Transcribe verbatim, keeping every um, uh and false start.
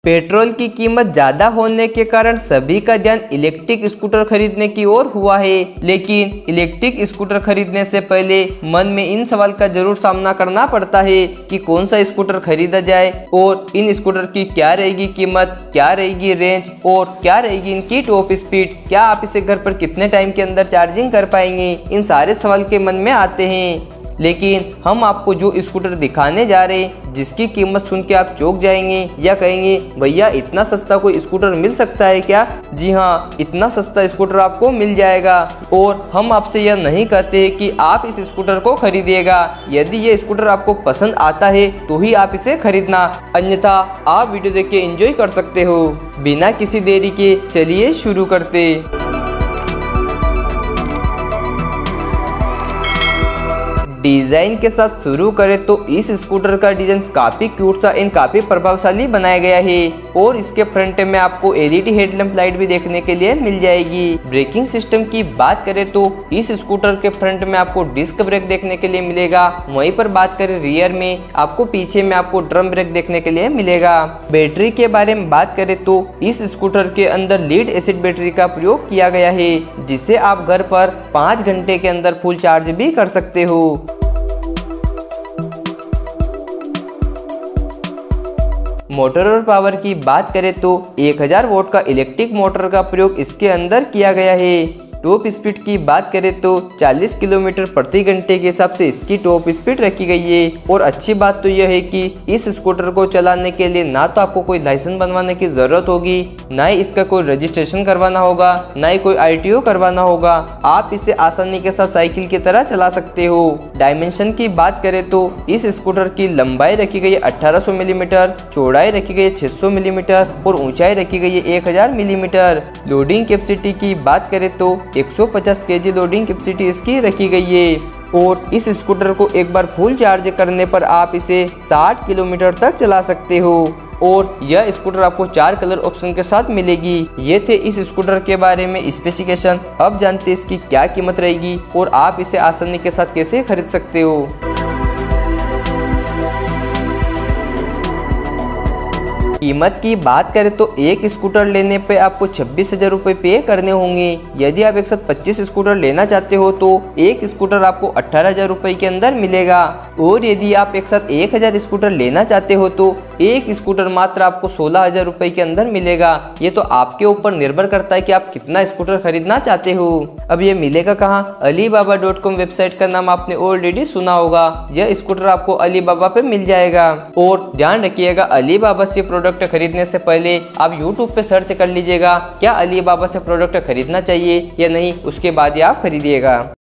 Petrol की कीमत ज्यादा होने के कारण सभी का ध्यान इलेक्ट्रिक स्कूटर खरीदने की ओर हुआ है, लेकिन इलेक्ट्रिक स्कूटर खरीदने से पहले मन में इन सवाल का जरूर सामना करना पड़ता है कि कौन सा स्कूटर खरीदा जाए और इन स्कूटर की क्या रहेगी कीमत, क्या रहेगी रेंज और क्या रहेगी इनकी टॉप स्पीड, क्या आप इसे घर पर कितने टाइम के अंदर चार्जिंग कर पाएंगे। इन सारे सवाल के मन में आते हैं, लेकिन हम आपको जो स्कूटर दिखाने जा रहे हैं जिसकी कीमत सुन के आप चौंक जाएंगे या कहेंगे भैया इतना सस्ता कोई स्कूटर मिल सकता है क्या। जी हाँ, इतना सस्ता स्कूटर आपको मिल जाएगा और हम आपसे यह नहीं कहते हैं कि आप इस स्कूटर को खरीदिएगा। यदि ये स्कूटर आपको पसंद आता है तो ही आप इसे खरीदना, अन्यथा आप वीडियो देख के एंजॉय कर सकते हो। बिना किसी देरी के चलिए शुरू करते। डिज़ाइन के साथ शुरू करें तो इस स्कूटर का डिज़ाइन काफ़ी क्यूट सा एंड काफ़ी प्रभावशाली बनाया गया है और इसके फ्रंट में आपको एलईडी हेडलैम्प लाइट भी देखने के लिए मिल जाएगी। ब्रेकिंग सिस्टम की बात करें तो इस स्कूटर के फ्रंट में आपको डिस्क ब्रेक देखने के लिए मिलेगा, वहीं पर बात करें रियर में आपको पीछे में आपको ड्रम ब्रेक देखने के लिए मिलेगा। बैटरी के बारे में बात करें तो इस स्कूटर के अंदर लीड एसिड बैटरी का प्रयोग किया गया है, जिससे आप घर पर पाँच घंटे के अंदर फुल चार्ज भी कर सकते हो। मोटर और पावर की बात करें तो एक हज़ार वोल्ट का इलेक्ट्रिक मोटर का प्रयोग इसके अंदर किया गया है। टॉप स्पीड की बात करें तो चालीस किलोमीटर प्रति घंटे के हिसाब से इसकी टॉप स्पीड रखी गई है और अच्छी बात तो यह है कि इस स्कूटर को चलाने के लिए ना तो आपको कोई लाइसेंस बनवाने की जरूरत होगी, ना ही इसका कोई रजिस्ट्रेशन करवाना होगा, ना ही कोई आरटीओ करवाना होगा। आप इसे आसानी के साथ साइकिल की तरह चला सकते हो। डायमेंशन की बात करें तो इस स्कूटर की लंबाई रखी गई है अठारह सौ मिलीमीटर, चौड़ाई रखी गई है छह सौ मिलीमीटर और ऊंचाई रखी गई है एक हज़ार मिलीमीटर। लोडिंग कैपेसिटी की बात करें तो एक सौ पचास केजी लोडिंग कैपेसिटी इसकी रखी गई है और इस स्कूटर को एक बार फुल चार्ज करने पर आप इसे साठ किलोमीटर तक चला सकते हो और यह स्कूटर आपको चार कलर ऑप्शन के साथ मिलेगी। ये थे इस स्कूटर के बारे में स्पेसिफिकेशन। अब जानते हैं इसकी क्या कीमत रहेगी और आप इसे आसानी के साथ कैसे खरीद सकते हो। कीमत की बात करें तो एक स्कूटर लेने पे आपको छब्बीस हजार रुपये पे करने होंगे। यदि आप एक साथ पच्चीस स्कूटर लेना चाहते हो तो एक स्कूटर आपको अठारह हजार रुपये के अंदर मिलेगा और यदि आप एक साथ एक हजार स्कूटर लेना चाहते हो तो एक स्कूटर मात्र आपको सोलह हजार रुपये के अंदर मिलेगा। ये तो आपके ऊपर निर्भर करता है कि आप कितना स्कूटर खरीदना चाहते हो। अब ये मिलेगा कहाँ? अलीबाबा डॉट कॉम वेबसाइट का नाम आपने ऑलरेडी सुना होगा। यह स्कूटर आपको अलीबाबा पे मिल जाएगा और ध्यान रखिएगा अलीबाबा से प्रोडक्ट खरीदने से पहले आप यूट्यूब पे सर्च कर लीजिएगा क्या अलीबाबा से प्रोडक्ट खरीदना चाहिए या नहीं, उसके बाद ही आप खरीदिएगा।